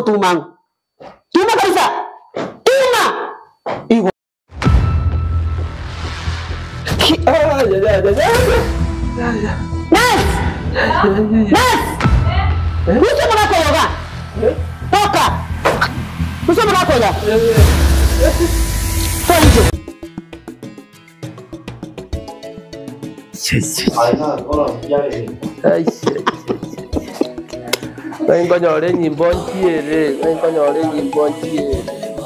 tuma. Tuma kabisa. Tuma. Iko. Nas. Usa mwanako yoga. Toka. Usa mwanako yoga. Toka. Anh có nhỏ lên nhìn bon chia đấy, anh có nhỏ lên nhìn bon chia.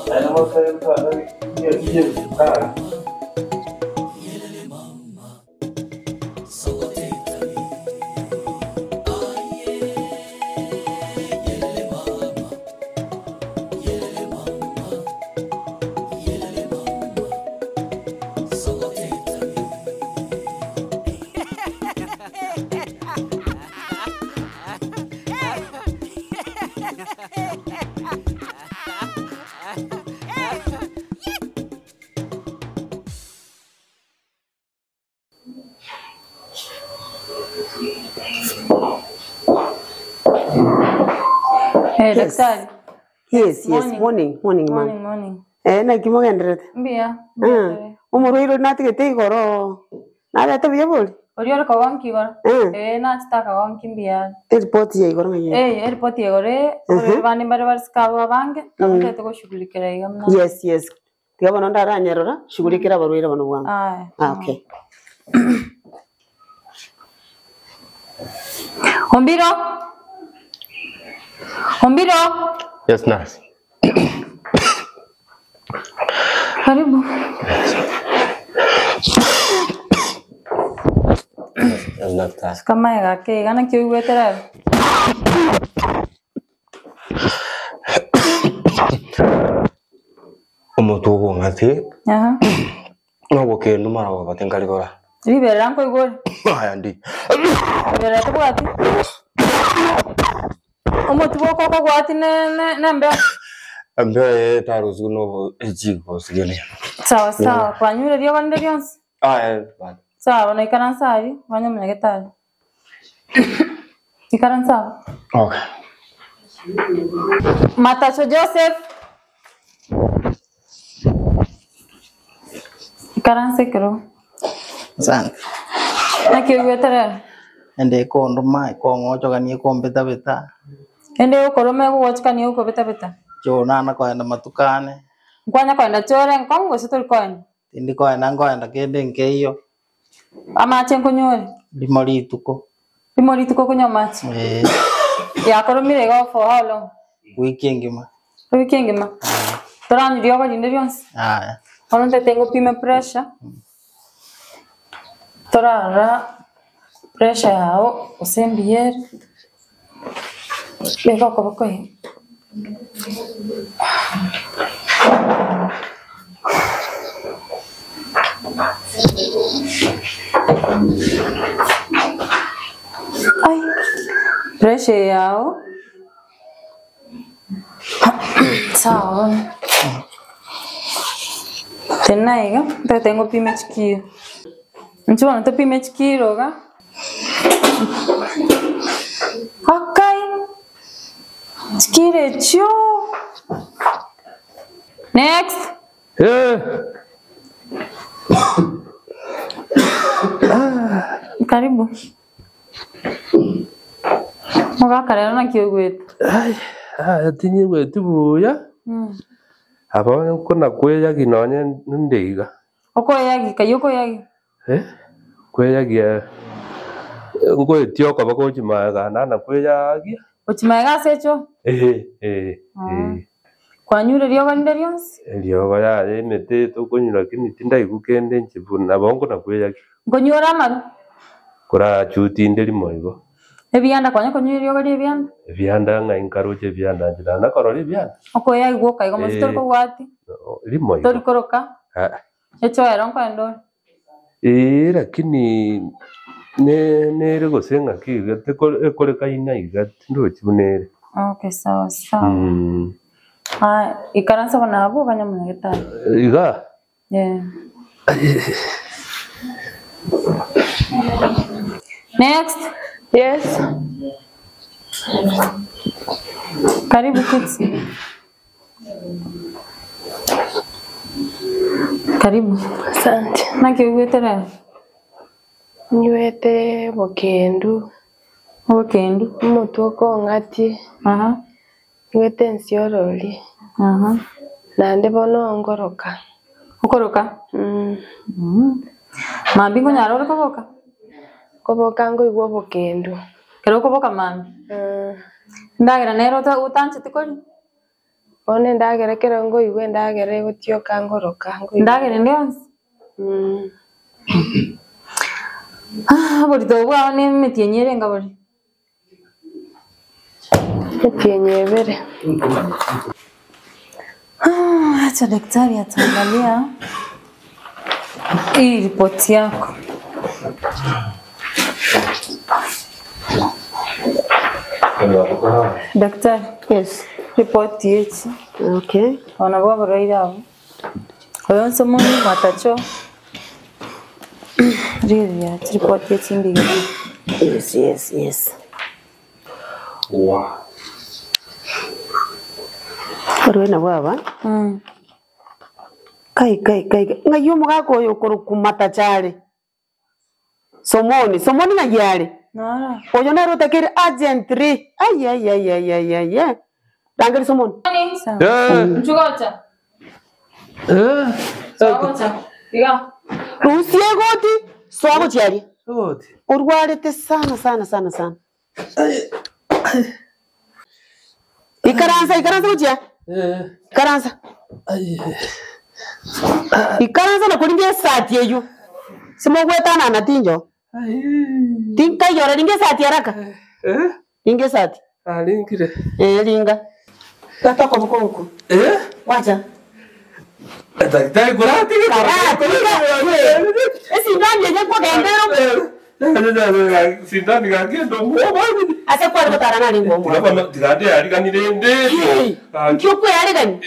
Hey, daktari. Yes, morning. Na kimo gendret. Mbia. Umuro na tigete goro. Na data biya bol. Oriol ko wan ki gor. Na sta ka wan ki mbia. Report ye goro ngi. Report ye gore. Vani barbar ska wa bange. Kamke to ko shughulikira igamna. Yes. Tiga bano ndara nyerora shughulikira barwira bano wangu. Okay. Hombiro. Yes, nurse. Karibu. Kama ya ke gana kiu wetera. Umutugo ngati. Ngo ke numara wa batenkali gora. Libera nko igor. Aya ndi. Libera to gwati. Umutugo ko gwati ne mbe. Ambe taruzu no ejiko sigene. Sawa. Kwanyure dio bande byonse. Sawa, na ikaran sawa, wanyo mwenye getari. Ikaran sawa. Okay. Matacho Joseph. Ikaran sekero. San. Na kiyo getara. Ende ko nduma ko ngocho kani ko beta. Ende ko rome ko watch kani ko beta. Jo nana ko enda matukane. Kwanya ko enda chore nkongo setul ko enda. Tindi ko enda kende nkeyo. Ama chenko nyore. Limori tuko kunya machi. Ya ko mire go for how long? Weekend ma. Torani dio ko dinde byonse. Ono te tengo pime pressure. Torara pressure yao usembier. Beko ko ko. Ay, pressure yao. Sawa. Tenaiga, te tengo pime chiquillo. Nchuana te pime chiquillo, ga? Akai. Chiquire cho. Next. Karibu. Moga karera na kiyo gwetu. Tinye gwetu buya. Hapa kuna kweya ginonye ndeiga. Oko yagi kayoko yagi. Kweya gia. Ngo etio kwa bako chimaga na kweya gia. Ochimaga secho? Kwa nyure rio bande ryonse? Rio ya mete to kunyura kini tinda igukende nchibuna bongo na kweya. Ngonyura maru. Kura chuti ndeli moigo. Ebianda kwanya konyura rio gari ebianda? Ebianda nga inkaroje ebianda njira na korori ebianda. Oko ya igoka igo masitor ko gwati. Limo. Tori koroka. Echo era nko endo. Lakini ne rego senga ki gate kore kaina igati ndo chibunere. Okay, sawa. Ikaransa bana abo banyamuna getari. Iga? Yeah. Next. Yes. Karibu kids. Karibu. Asante. Nake ugwetera? Nywete Bokendu. Bokendu. Mutoko ngati. Nywete Nsioroli. Nande bono ngoroka. Ukoroka? Mambingo nyaroro koboka? Koboka ngo igwo Bokendu. Kero koboka mambi? Ndagera nero utanche tikori? One ndagera kero ngo igwe ndagera gutioka ngoroka. Ndagera ndionse? Buri tobwa one metienyere ngabori? Metienyebere. Acha daktari ataangalia hii ripoti yako. Daktari, Yes. ripoti yechi. Okay. Wanabwa baraida abo. Oyonse muni matacho. Really, ya ripoti yechi ndiga. Yes. Wow. Orwena baba. Kai. Ngayo mugako yo kumata chale. Somoni na yale. Nara. Oyo na rota kere agent 3. Ay. Dangari somoni. Mchugocha. Sagocha. Diga. Rusie goti. Swago chali. Goti. Urwarete sana. Ikaranza kuchia. Ikaranza. Ikaranza na kulingia sati yeyu. Simo gwetana na tinjo. Tinka yora lingia sati haraka. Lingia sati. Lingire. Linga. Tata kwa mkongo. Wacha. Daktari kurati. Esi ndani yenye kwa gendero. Sindani ngagendo muoba. Ase kwa rutara na lingo. Ngaba tigande ari kanire nde. Kyokwe ari kani.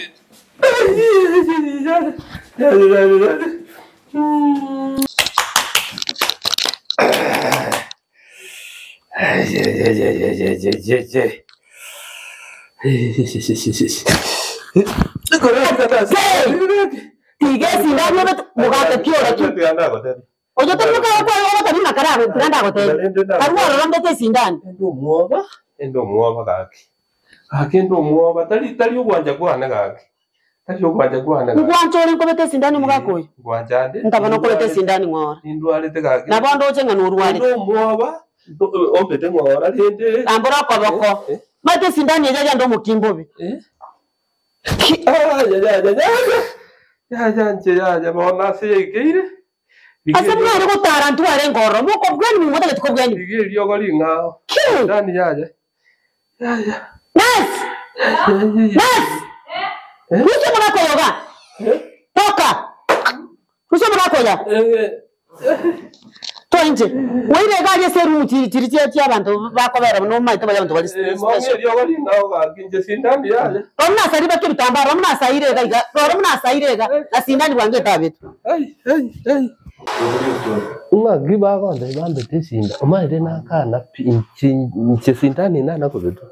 Tigesi ndani mugate kiora tu. Ojo temu ka kwa ojo temu nakara tiranda gote. Karwa rombe te sindani. Endo muoba kaki. Akendo muoba tali ugwanja kwana kaki. Tali ugwanja kwana. Ngwanchore nkobete sindani mugakoyo. Ngwanjande. Ndabana kolete sindani ngora. Indwalete kaki. Nabondo ochenga n'urwale. Endo muoba. Ompete ngora lende. Ambora kwa boko. Mate sindani yaja ndo mukimbobe. Ya bona segeire. Asa mwana ko tarantu are ngoro muko bwani mu modoka tukobwani. Igiri lyogo linga. Ndani yaje. Nas. Ruso mwana ko yoga. Toka. Ruso mwana ko ya. Toinje. Weire gaje seru tiri abantu bakobera no maito bayantu bali. Mwange lyogo linga ga kinje sindani yaje. Romna sari bakye bitambara romna sairega na sindani wange tabetu. Giba konde bambe tesinda. Omaire nakana pinche sindani nana ko betu.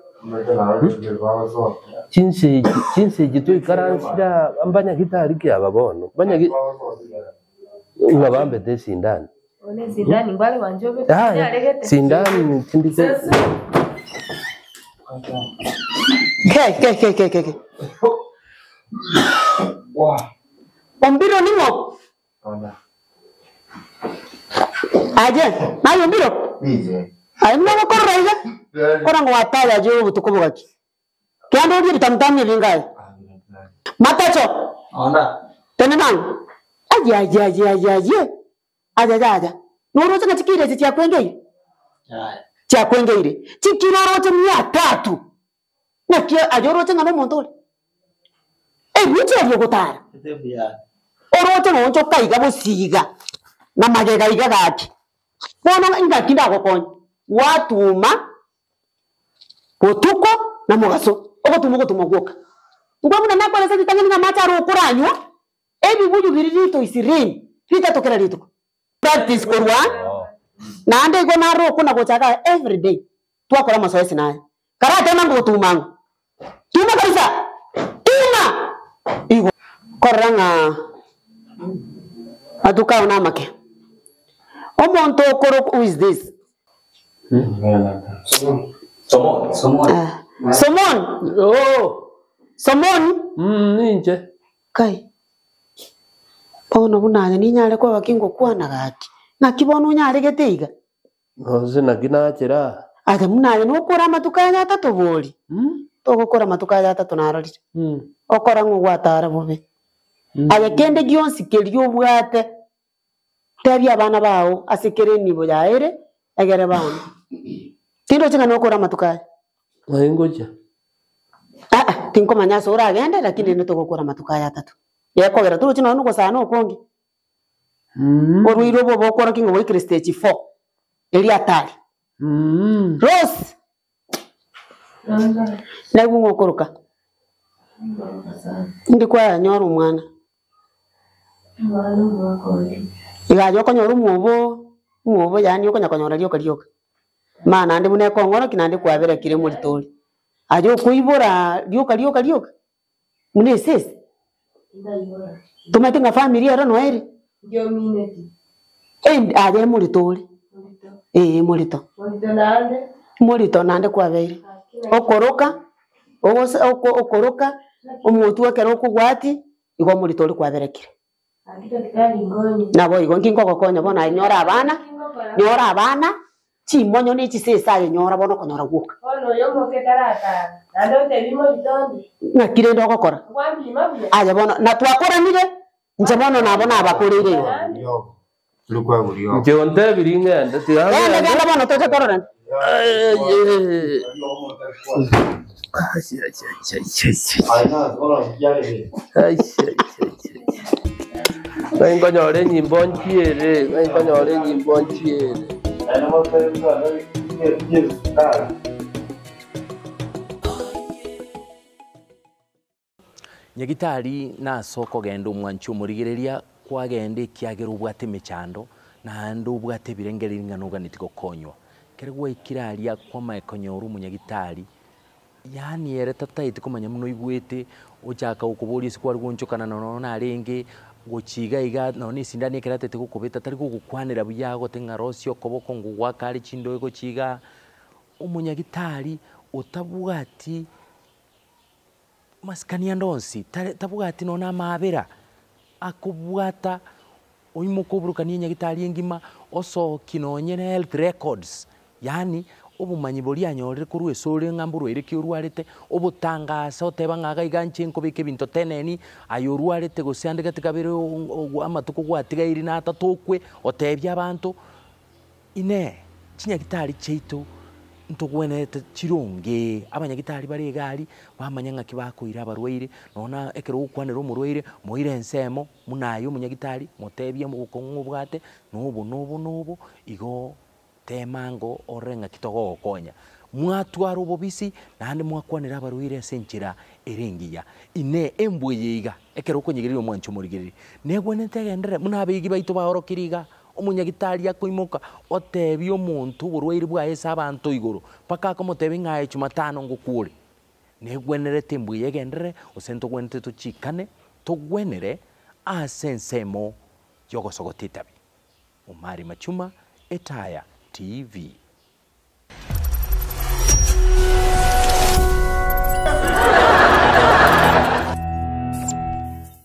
Chinse gito ikaransira ambanya gitari kya babono. Banya ngabambe tesindani. One sindani ngwale wanjobe. Sindani tindike. Ke. Wow. Ombiro nimo. Ona. Aje, na yombiro. Nije. Ai mwana korra iga. Kora ngo ataya je ubutuko bwaki. Kyando ndi bitamtamye lingaye. Matacho. Ona. Tenenang. Aje. Noro tena tikire tia kwengei. Tia kwengeire. Tikira rote 300. Na kia ajoro tena no montole. Muje byo gutara. Orote no ncho kaiga busiga. Na magega iga gati. Bona inga kinda gokonye. Watuma potuko na mugaso. Ogotuma gwoka. Ngwamuna nakole se titangani na macharo okuranywa. Ebi buju birito isirini. Pita tokera lito. Practice korwa. Na ande go na ro kuna gochaka every day. Twakora masoesi naye. Karate mangu tumangu. Tuma kabisa. Tuma. Igo. Koranga. Atuka unamake. Omonto okoro, who is this? Somon. Oh. Somon. Ninje. Kai. Ono bunanya ni nyale kwa wakingo kwana gaki. Nakibono nyale geteiga. Oze nakina chera. Ate munanya no kora matuka ya tatu boli. Togokora matuka ya tatu narori. Okora ngugwatara bobe. Aya kende gionsi kelyo bwate. Tebi abana bawo asekere nibo yaere egere bana. Tindo chinga no kora matuka. Ngoja. Tinko manyaso ora agenda lakini nito gukora matuka ya tatu. Yekogera turu chino nuko sana okongi. Oruiro bobo okora kingo wikire stage 4. Eli atari. Rose. Naibu ngokoroka. Ndi kwa nyoro mwana. Iga yoko nyoru muobo yani yoko nyakonyora lyoka. Mana ndi mune kongoro kinande kwabera kire muri tori. Ajo kuibora lyoka. Mune sese. Tumetenga familia ro noeri. Ndio mineti. Aje muri tori. Mulito. Mulito nande kwabera. Okoroka. Okoroka. Omuntu akero kugwati igo muri tori kwabera kire. Nabo igo nkingo gokonya bona nyora abana chimonyo ni chisesa nyora bono konyora guka ono yo moke karata nando te bimo litondi na kire ndo gokora kwambi mabya aja bono na twakora nire nje bono nabona abakorire yo lukwa buriyo nje onde biringa ndati ngenda bono tote korora Nganyore nyimbo nchiere. Nyagitari na soko gendo mwanchu murigereria kwa gende kiagero bwate mechando na ndo bwate birengeri ngano ganitiko konywa keregwa ikiraria kwa maekonyoru munyagitari yani ere tataiti komanya muno igwete ochaka ukuburi sikwa rwunchukana nona arenge gochiga iga none sindani keratete gukubita tari gukwanira buyago tengarosio koboko ngugwa kari chindo ego chiga umunyagitari utabwati maskania ndonsi tabwati nona mabera akubwata oyimukobruka nyagitari engima oso kinonyene health records yani obumanyi boli anyorere kurwe sore ngamburu ere kiurwarete obutangasa oteba ngaga iganche nkobike binto teneni ayorwarete gosiandika tikabere amatuko gwatiga iri na tatokwe otebya abantu ine chinyagitari cheito ntogwenete chironge abanyagitari bare gari bamanya ngaki bakoira barwaire nona ekero ukwanera umurwaire moire ensemo munayo munyagitari motebya mu bukongo bwate nobo igo temango orenga kitogo okonya mwatwara ubobisi nande mwakwanira abarwire senchira erengiya ine embweyiga ekero konyigiriro mwancho murigiriri negwenete gendere munabigi baito bahorokiriga umunyagitari yakoimoka otebyo omuntu burwaire bwaesa abantu igoro paka komotebe ngaye chumatano ngukure negwenerete embweyiga gendere osento gwenete tuchikane tugwenere asensemo yogosogotitabi Omari Machuma, Etaya TV.